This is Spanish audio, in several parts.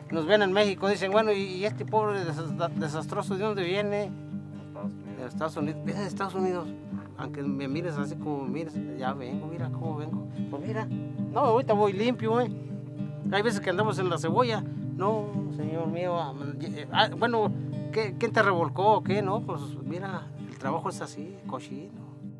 nos ven en México, dicen, bueno, ¿y este pobre desastroso de dónde viene? De Estados Unidos. Viene de Estados Unidos. Aunque me mires así como me mires, ya vengo, mira cómo vengo. Pues mira, no, ahorita voy limpio, Hay veces que andamos en la cebolla. No, señor mío, bueno, ¿quién te revolcó o qué? No, pues mira, el trabajo es así, cochino.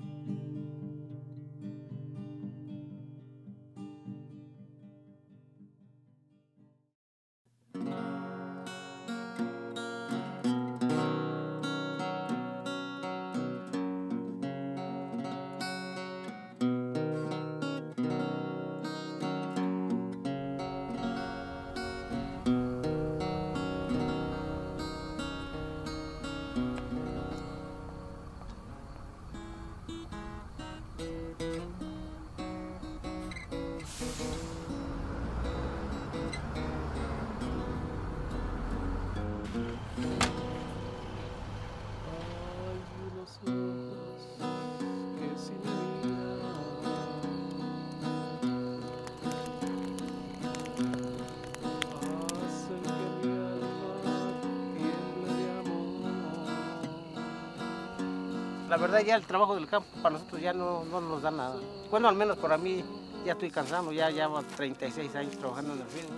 La verdad ya el trabajo del campo para nosotros ya no nos da nada. Bueno, al menos para mí ya estoy cansado, ya llevo 36 años trabajando en el field.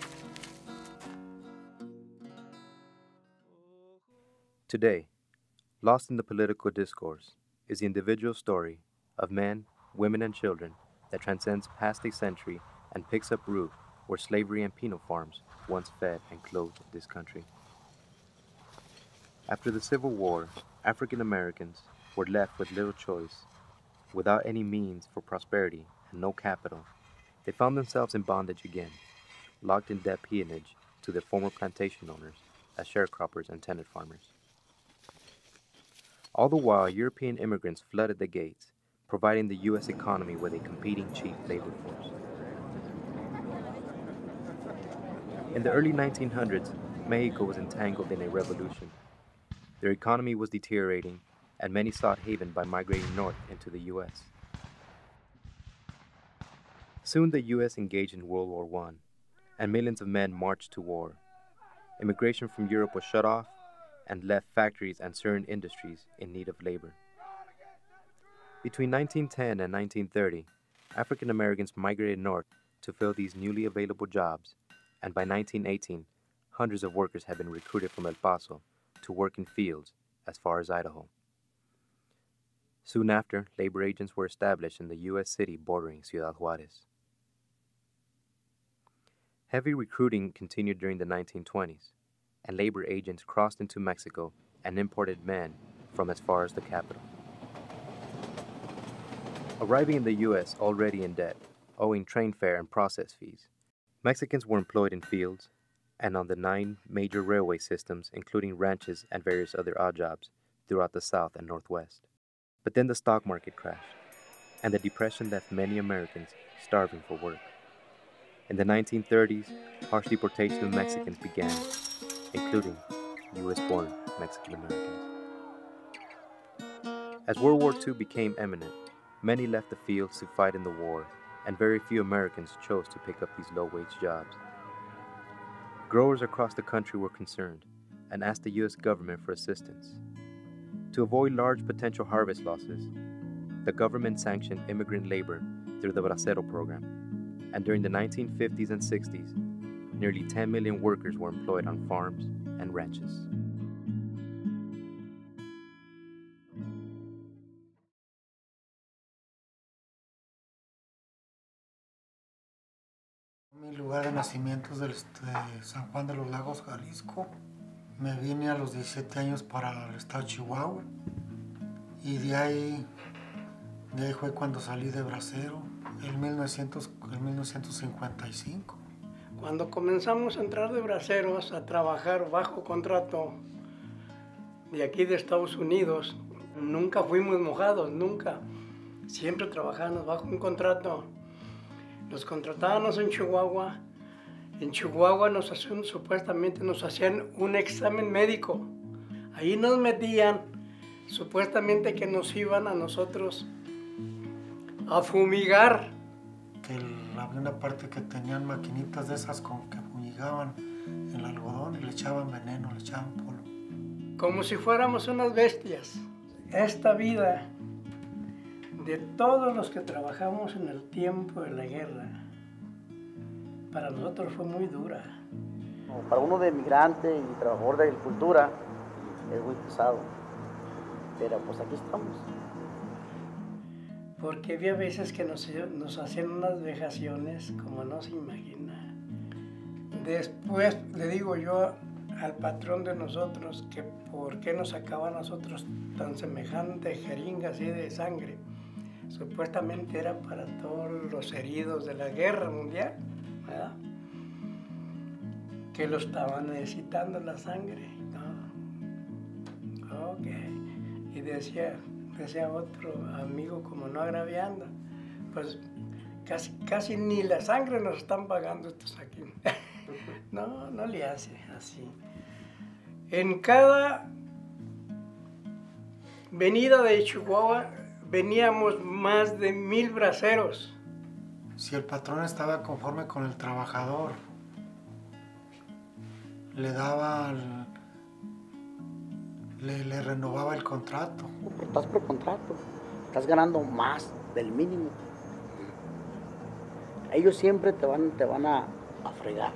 Today, lost in the political discourse, is the individual story of men, women, and children that transcends past a century and picks up root where slavery and penal farms once fed and clothed this country. After the Civil War, African Americans were left with little choice. Without any means for prosperity and no capital, they found themselves in bondage again, locked in debt peonage to their former plantation owners as sharecroppers and tenant farmers. All the while, European immigrants flooded the gates, providing the U.S. economy with a competing cheap labor force. In the early 1900s, Mexico was entangled in a revolution. Their economy was deteriorating, and many sought haven by migrating north into the U.S. Soon the U.S. engaged in World War I, and millions of men marched to war. Immigration from Europe was shut off, and left factories and certain industries in need of labor. Between 1910 and 1930, African Americans migrated north to fill these newly available jobs, and by 1918, hundreds of workers had been recruited from El Paso to work in fields as far as Idaho. Soon after, labor agents were established in the U.S. city bordering Ciudad Juarez. Heavy recruiting continued during the 1920s, and labor agents crossed into Mexico and imported men from as far as the capital. Arriving in the U.S. already in debt, owing train fare and process fees, Mexicans were employed in fields and on the 9 major railway systems, including ranches and various other odd jobs throughout the South and Northwest. But then the stock market crashed, and the Depression left many Americans starving for work. In the 1930s, harsh deportation of Mexicans began, including U.S.-born Mexican Americans. As World War II became imminent, many left the fields to fight in the war, and very few Americans chose to pick up these low-wage jobs. Growers across the country were concerned and asked the U.S. government for assistance. To avoid large potential harvest losses, the government sanctioned immigrant labor through the Bracero program, and during the 1950s and 60s, nearly 10 million workers were employed on farms and ranches. Mi lugar de nacimiento es de San Juan de los Lagos, Jalisco. Me vine a los 17 años para el estado de Chihuahua y de ahí fue cuando salí de Bracero, en 1955. Cuando comenzamos a entrar de braceros a trabajar bajo contrato de aquí de Estados Unidos, nunca fuimos mojados, nunca. Siempre trabajamos bajo un contrato. Nos contratábamos en Chihuahua. En Chihuahua supuestamente nos hacían un examen médico. Ahí nos metían, supuestamente que nos iban a nosotros a fumigar. Que había una parte que tenían maquinitas de esas con que fumigaban el algodón y le echaban veneno, le echaban polvo. Como si fuéramos unas bestias. Esta vida de todos los que trabajamos en el tiempo de la guerra, para nosotros fue muy dura. Para uno de migrante y trabajador de agricultura es muy pesado, pero pues aquí estamos. Porque había veces que nos hacían unas vejaciones como no se imagina. Después le digo yo al patrón de nosotros que por qué nos sacaba a nosotros tan semejante jeringa así de sangre. Supuestamente era para todos los heridos de la guerra mundial, ¿verdad? Que lo estaban necesitando la sangre. ¿No? Ok. Y decía otro amigo, como no agraviando, pues casi ni la sangre nos están pagando estos aquí. No le hace así. En cada venida de Chihuahua veníamos más de 1000 braceros. Si el patrón estaba conforme con el trabajador, le daba, le renovaba el contrato. Estás por contrato, estás ganando más del mínimo. Ellos siempre te van a fregar.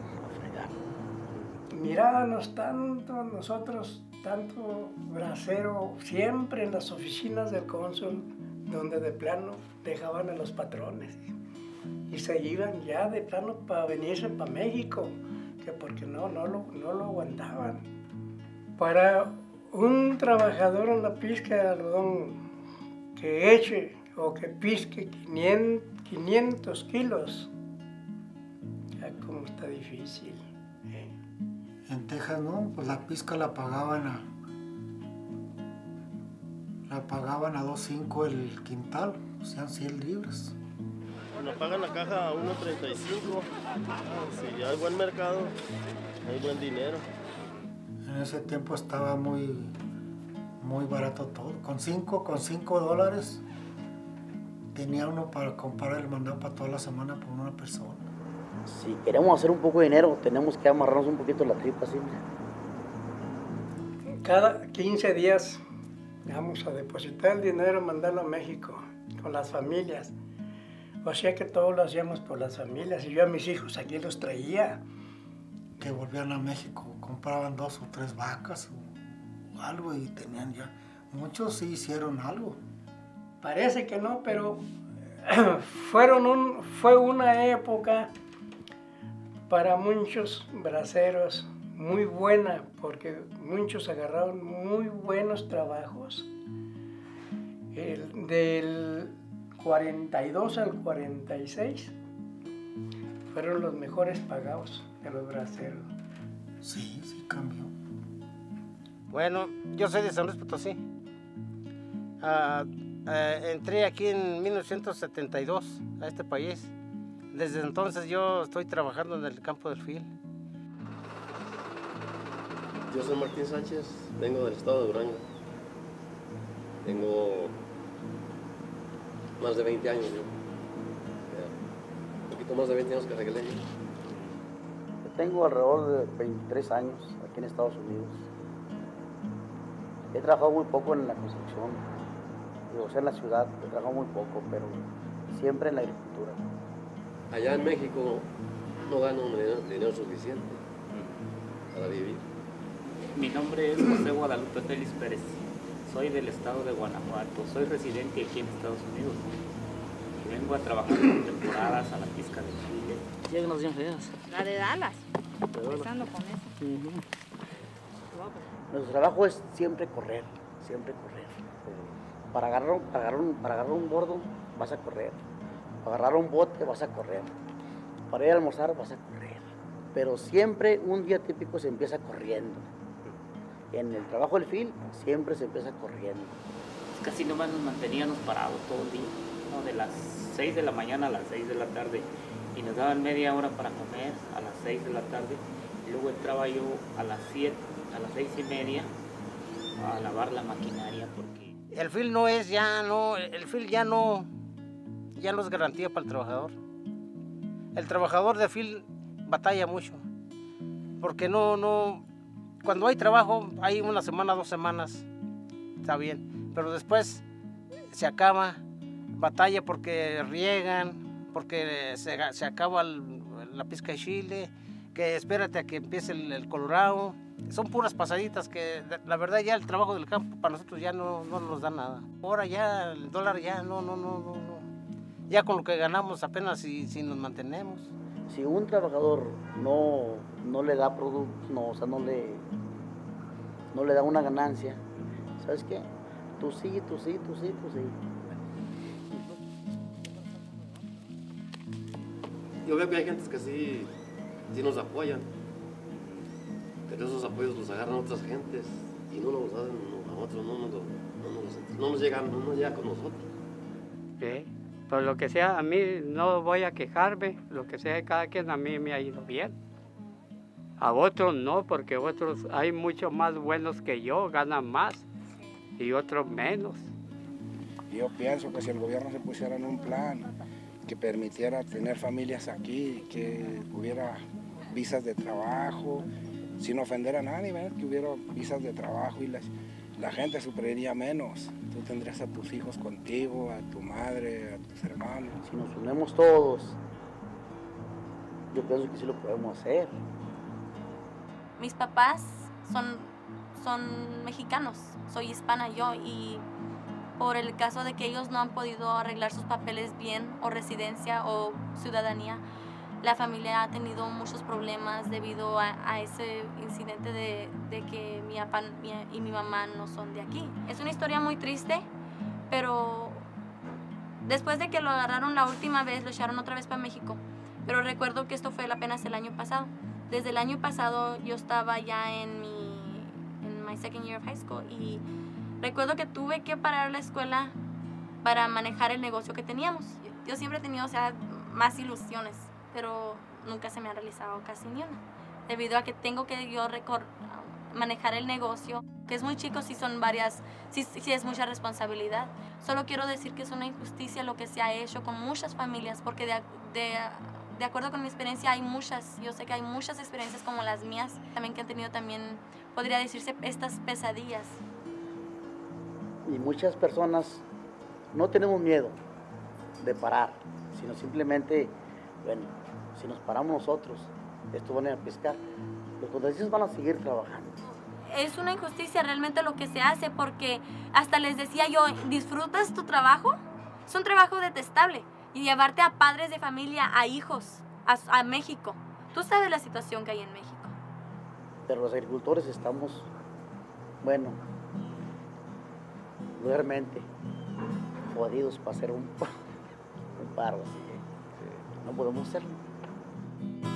Mirábamos tanto nosotros, tanto bracero, siempre en las oficinas del cónsul, donde de plano dejaban a los patrones y se iban ya de plano para venirse para México, que porque no lo aguantaban. Para un trabajador en la pizca de algodón que eche o que pisque 500 kilos, ya como está difícil. En Texas no, pues la pizca la pagaban a $2.5 el quintal, o sea, 100 libras. Nos pagan la caja a $1.35. Si hay buen mercado, hay buen dinero. En ese tiempo estaba muy barato todo. Con $5 tenía uno para comprar el mandado para toda la semana por una persona. Si queremos hacer un poco de dinero, tenemos que amarrarnos un poquito la tripa, ¿sí? Cada 15 días vamos a depositar el dinero y mandarlo a México con las familias. O sea que todo lo hacíamos por las familias y yo a mis hijos aquí los traía. Que volvían a México, compraban 2 o 3 vacas o algo y tenían ya. Muchos sí hicieron algo. Parece que no, pero fue una época para muchos braceros muy buena, porque muchos agarraron muy buenos trabajos. Del 42 al 46 fueron los mejores pagados de los braceros. Sí cambió. Bueno, yo soy de San Luis Potosí. Entré aquí en 1972 a este país. Desde entonces yo estoy trabajando en el campo del fil. Yo soy Martín Sánchez, vengo del estado de Durango. Tengo más de 20 años yo. Un poquito más de 20 años que arreglé yo. Yo tengo alrededor de 23 años aquí en Estados Unidos. He trabajado muy poco en la construcción. O sea, en la ciudad he trabajado muy poco, pero siempre en la agricultura. Allá en México no gano dinero suficiente para vivir. Mi nombre es José Guadalupe Félix Pérez. Soy del estado de Guanajuato. Soy residente aquí en Estados Unidos. Y vengo a trabajar por temporadas a la pizca de Chile. Lléganos bien feas. La de Dallas. Empezando con eso. Nuestro trabajo es siempre correr, siempre correr. Para agarrar un bordo vas a correr. Para agarrar un bote vas a correr. Para ir a almorzar vas a correr. Pero siempre un día típico se empieza corriendo. En el trabajo del fil siempre se empieza corriendo. Casi nomás nos manteníamos parados todo el día, ¿no? De las 6 de la mañana a las 6 de la tarde. Y nos daban media hora para comer a las 6 de la tarde. Y luego entraba yo a las 7, a las 6:30 a lavar la maquinaria porque... El fil no es el fil ya no es garantía para el trabajador. El trabajador de fil batalla mucho. porque no, cuando hay trabajo, hay una semana, 2 semanas, está bien, pero después se acaba, batalla porque riegan, porque se acaba la pizca de chile, que espérate a que empiece el colorado. Son puras pasaditas que la verdad ya el trabajo del campo para nosotros ya no nos da nada. Ahora ya el dólar ya no. Ya con lo que ganamos apenas si nos mantenemos. Si un trabajador no le da producto, o sea, no le da una ganancia, ¿sabes qué? Tú sí. Yo veo que hay gentes que sí nos apoyan, pero esos apoyos los agarran otras gentes y no nos dan a otros, no nos llega con nosotros. Sí, pues lo que sea, a mí no voy a quejarme, lo que sea de cada quien, a mí me ha ido bien. A otros no, porque otros hay mucho más buenos que yo, ganan más, y otros menos. Yo pienso que si el gobierno se pusiera en un plan que permitiera tener familias aquí, que hubiera visas de trabajo, sin ofender a nadie, ¿verdad? Que hubiera visas de trabajo y la gente sufriría menos. Tú tendrías a tus hijos contigo, a tu madre, a tus hermanos. Si nos unimos todos, yo pienso que sí lo podemos hacer. Mis papás son mexicanos, soy hispana yo, y por el caso de que ellos no han podido arreglar sus papeles bien, o residencia o ciudadanía, la familia ha tenido muchos problemas debido a ese incidente de que mi papá y mi mamá no son de aquí. Es una historia muy triste, pero después de que lo agarraron la última vez, lo echaron otra vez para México. Pero recuerdo que esto fue apenas el año pasado. Desde el año pasado yo estaba ya en my second year of high school y recuerdo que tuve que parar la escuela para manejar el negocio que teníamos. Yo siempre he tenido, más ilusiones, pero nunca se me ha realizado casi ni una. Debido a que tengo que yo manejar el negocio, que es muy chico, sí es mucha responsabilidad. Solo quiero decir que es una injusticia lo que se ha hecho con muchas familias, porque de acuerdo con mi experiencia yo sé que hay muchas experiencias como las mías, también que han tenido podría decirse, estas pesadillas. Y muchas personas no tenemos miedo de parar, sino simplemente, bueno, si nos paramos nosotros, estos van a pescar, los contratistas van a seguir trabajando. Es una injusticia realmente lo que se hace, porque hasta les decía yo, ¿disfrutas tu trabajo? Es un trabajo detestable, y llevarte a padres de familia, a hijos, a México. Tú sabes la situación que hay en México. Pero los agricultores estamos, bueno, realmente jodidos para hacer un paro, así que no podemos hacerlo.